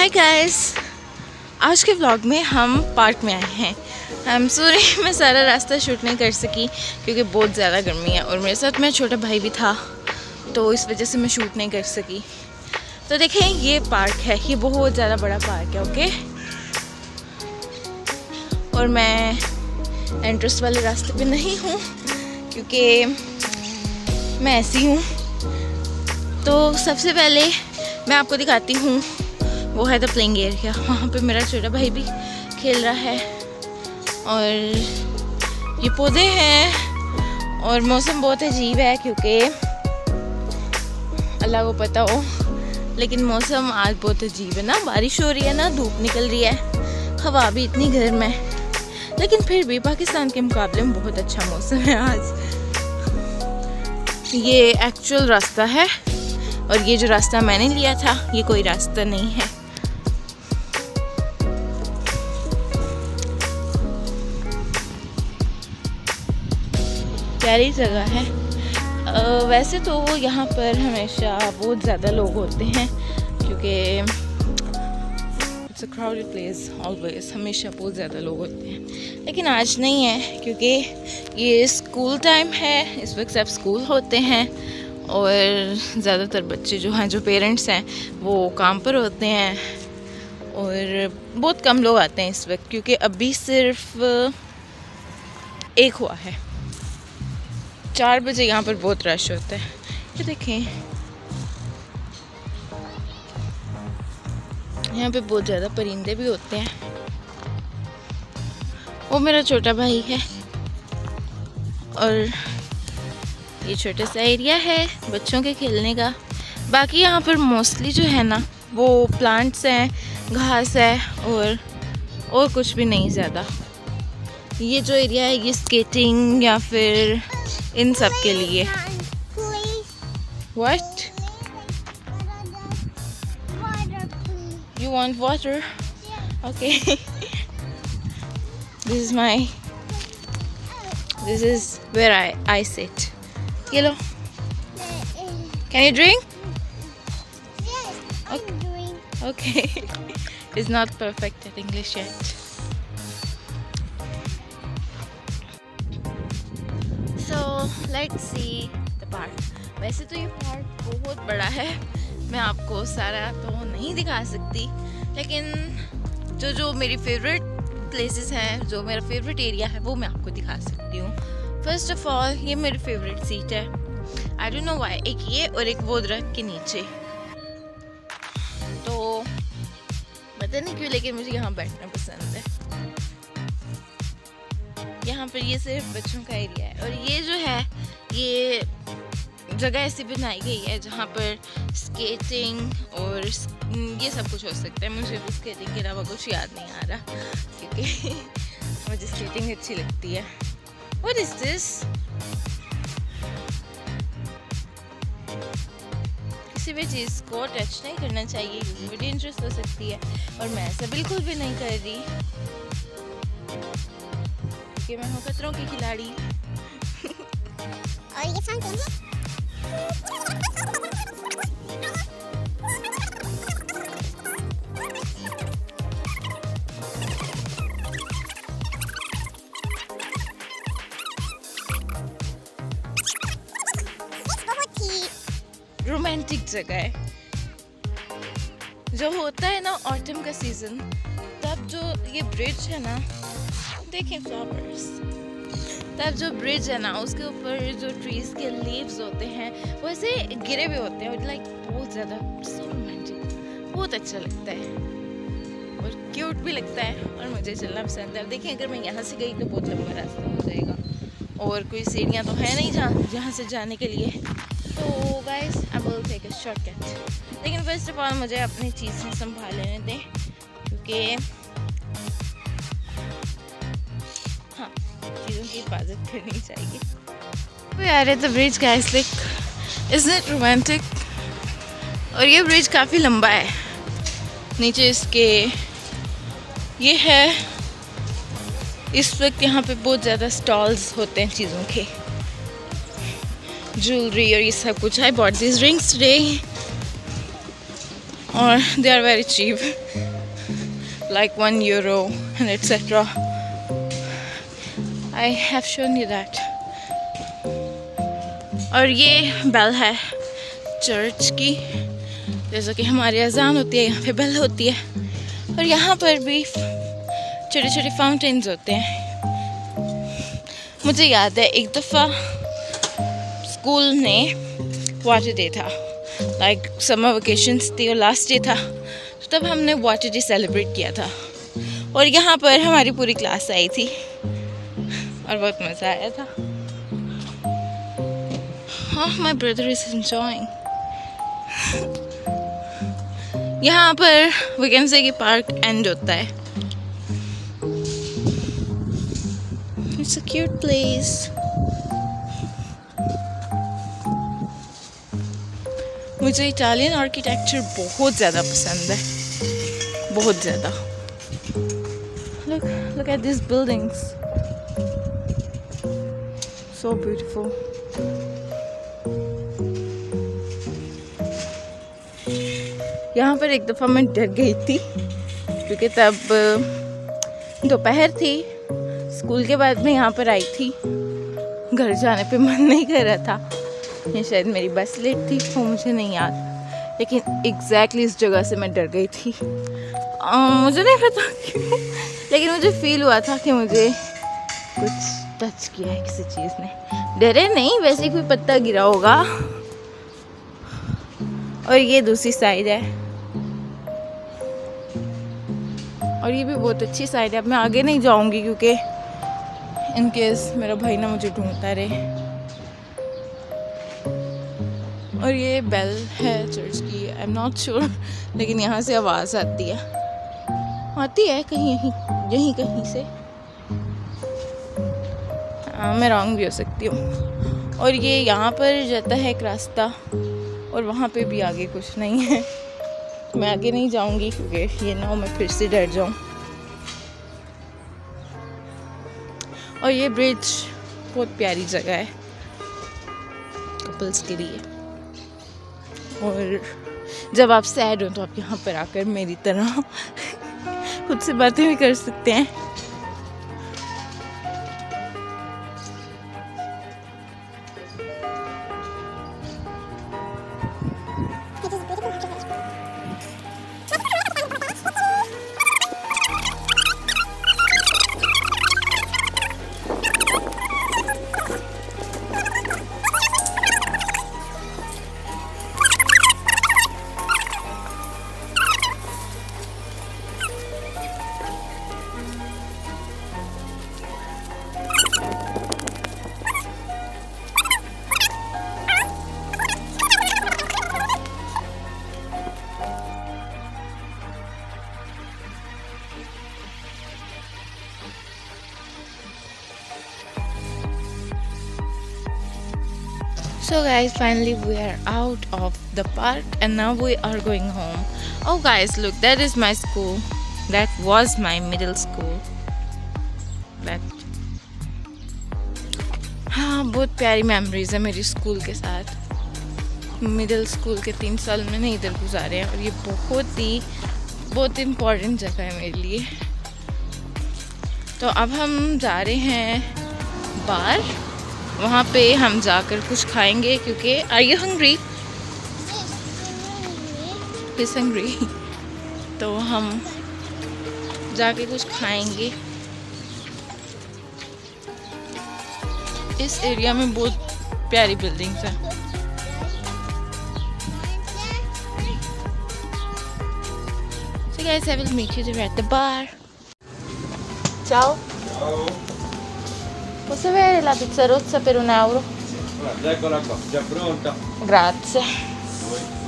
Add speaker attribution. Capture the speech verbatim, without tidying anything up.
Speaker 1: Hi guys, आज के vlog में हम पार्क में आए हैं। हम सॉरी मैं सारा रास्ता शूट नहीं कर सकी क्योंकि बहुत ज़्यादा गर्मी है और मेरे साथ मेरा छोटा भाई भी था, तो इस वजह से मैं शूट नहीं कर सकी। तो देखें, ये पार्क है, ये बहुत ज़्यादा बड़ा पार्क है। ओके, और मैं एंट्रेंस वाले रास्ते पे नहीं हूँ क्योंकि मैं ऐसी हूँ। तो सबसे पहले मैं आपको दिखाती हूँ, वो है द प्लेइंग एरिया। वहाँ पे मेरा छोटा भाई भी खेल रहा है और ये पौधे हैं और मौसम बहुत अजीब है क्योंकि अल्लाह को पता हो, लेकिन मौसम आज बहुत अजीब है ना। बारिश हो रही है ना, धूप निकल रही है, हवा भी इतनी गर्म है, लेकिन फिर भी पाकिस्तान के मुकाबले में बहुत अच्छा मौसम है आज। ये एक्चुअल रास्ता है और ये जो रास्ता मैंने लिया था ये कोई रास्ता नहीं है। प्यारी जगह है। आ, वैसे तो यहाँ पर हमेशा बहुत ज़्यादा लोग होते हैं क्योंकि it's a crowded place always, हमेशा बहुत ज़्यादा लोग होते हैं, लेकिन आज नहीं है क्योंकि ये स्कूल टाइम है। इस वक्त सब स्कूल होते हैं और ज़्यादातर बच्चे जो हैं, जो पेरेंट्स हैं, वो काम पर होते हैं और बहुत कम लोग आते हैं इस वक्त क्योंकि अभी सिर्फ एक हुआ है। चार बजे यहाँ पर बहुत रश होता है। ये देखें, यहाँ पे बहुत ज़्यादा परिंदे भी होते हैं। वो मेरा छोटा भाई है और ये छोटा सा एरिया है बच्चों के खेलने का। बाकी यहाँ पर मोस्टली जो है ना वो प्लांट्स हैं, घास है और और कुछ भी नहीं ज़्यादा। ये जो एरिया है ये स्केटिंग या फिर इन सब के लिए। What? You want water? Okay. This is my. This is where I I sit. Yellow. Can you drink? Okay. Okay. It's not perfect at English yet. So let's see the park. वैसे तो ये park बहुत बड़ा है, मैं आपको सारा तो नहीं दिखा सकती, लेकिन जो जो मेरी फेवरेट प्लेसेस हैं, जो मेरा फेवरेट एरिया है, वो मैं आपको दिखा सकती हूँ। फर्स्ट ऑफ ऑल ये मेरी फेवरेट सीट है। आई डोंट नो व्हाई, एक ये और एक वो दरख्त के नीचे। तो पता नहीं क्यों, लेकिन मुझे यहाँ बैठना पसंद है। यहाँ पर ये सिर्फ बच्चों का एरिया है और ये जो है ये जगह ऐसी बनाई गई है जहाँ पर स्केटिंग और ये सब कुछ हो सकता है। मुझे भी स्केटिंग के अलावा कुछ याद नहीं आ रहा क्योंकि मुझे स्केटिंग अच्छी लगती है। What is this? किसी भी चीज़ को टच नहीं करना चाहिए क्योंकि डेंजरस हो सकती है और मैं ऐसा बिल्कुल भी नहीं कर रही कि मैं हूँ खतरों की खिलाड़ी। और ये फाउंटेन है। रोमांटिक जगह है। जो होता है ना ऑटम का सीजन, तब जो ये ब्रिज है ना, देखें फ्लावर्स, तब जो ब्रिज है ना उसके ऊपर जो ट्रीज के लीव्स होते हैं वो ऐसे गिरे हुए होते हैं और लाइक बहुत ज़्यादा सो रोमांटिक, बहुत अच्छा लगता है और क्यूट भी लगता है और मुझे चलना पसंद है। अब देखें, अगर मैं यहाँ से गई तो बहुत लंबा रास्ता हो जाएगा और कोई सीढ़ियाँ तो है नहीं जहाँ जहाँ से जाने के लिए। तो guys I will take a shortcut, लेकिन फर्स्ट ऑफ ऑल मुझे अपनी चीज़ें संभाल लेने दें क्योंकि हाँ, चीज़ों की हिफाजत करनी चाहिए। तो यार ये तो bridge guys, like is it romantic. और ये ब्रिज काफ़ी लंबा है। नीचे इसके ये है, इस वक्त यहाँ पे बहुत ज़्यादा स्टॉल्स होते हैं चीज़ों के, ज्वेलरी और ये सब कुछ। I bought this rings today और they are very cheap, like one euro and etcetera. I have shown you that. और ये बेल है चर्च की. जैसा कि हमारी अजान होती है, यहाँ पे बेल होती है. और यहाँ पर भी छोटे छोटे फाउंटेन्स होते हैं. मुझे याद है एक दफ़ा स्कूल ने वाटर डे था, लाइक समर वेकेशंस थी और लास्ट डे था, तो तब हमने वाटर डे सेलिब्रेट किया था. और यहाँ पर हमारी पूरी क्लास आई थी और बहुत मज़ा आया था. हाँ, माई ब्रदर इज एंजॉयिंग. यहाँ पर वी कैन से कि पार्क एंड होता है. It's a cute place. मुझे इटालियन आर्किटेक्चर बहुत ज़्यादा पसंद है, बहुत ज़्यादा. Look, look at these buildings. So beautiful. यहाँ पर एक दफ़ा मैं डर गई थी क्योंकि तब दोपहर थी. स्कूल के बाद मैं यहाँ पर आई थी. घर जाने पे मन नहीं कर रहा था, या शायद मेरी बस लेट थी, वो मुझे नहीं याद. लेकिन एग्जैक्टली इस जगह से मैं डर गई थी. आ, मुझे नहीं पता क्यों, लेकिन मुझे फील हुआ था कि मुझे कुछ टच किया है किसी चीज़ ने. डरे नहीं, वैसे कोई पत्ता गिरा होगा. और ये दूसरी साइड है, और ये भी बहुत अच्छी साइड है. अब मैं आगे नहीं जाऊंगी क्योंकि इन केस मेरा भाई ना मुझे ढूंढता रहे. और ये बेल है चर्च की. आई एम नॉट श्योर, लेकिन यहाँ से आवाज़ आती है आती है कहीं यहीं यहीं कहीं से. आ, मैं रॉन्ग भी हो सकती हूँ. और ये यहाँ पर जाता है एक रास्ता, और वहाँ पे भी आगे कुछ नहीं है. मैं आगे नहीं जाऊँगी क्योंकि ये ना हो मैं फिर से डर जाऊँ. और ये ब्रिज बहुत प्यारी जगह है कपल्स के लिए. और जब आप सैड हो तो आप यहाँ पर आकर मेरी तरह खुद से बातें भी कर सकते हैं. So guys, finally we are out of the park and now we are going home. Oh guys, look, that is my school. That was my middle school. That हाँ, बहुत प्यारी मेमोरीज है मेरी स्कूल के साथ. मिडिल स्कूल के तीन साल मैंने इधर गुजारे हैं और ये बहुत ही बहुत इम्पोर्टेंट जगह है मेरे लिए. तो अब हम जा रहे हैं बाहर. वहाँ पे हम जाकर कुछ खाएंगे क्योंकि are you hungry? Is hungry. तो हम जाके कुछ खाएंगे. इस एरिया में बहुत प्यारी बिल्डिंग्स हैं. So guys, I will meet you there at the bar. Ciao.
Speaker 2: Ciao.
Speaker 1: Posso avere la pizza rozza per un euro?
Speaker 2: Guarda, eccola qua, già pronta.
Speaker 1: Grazie.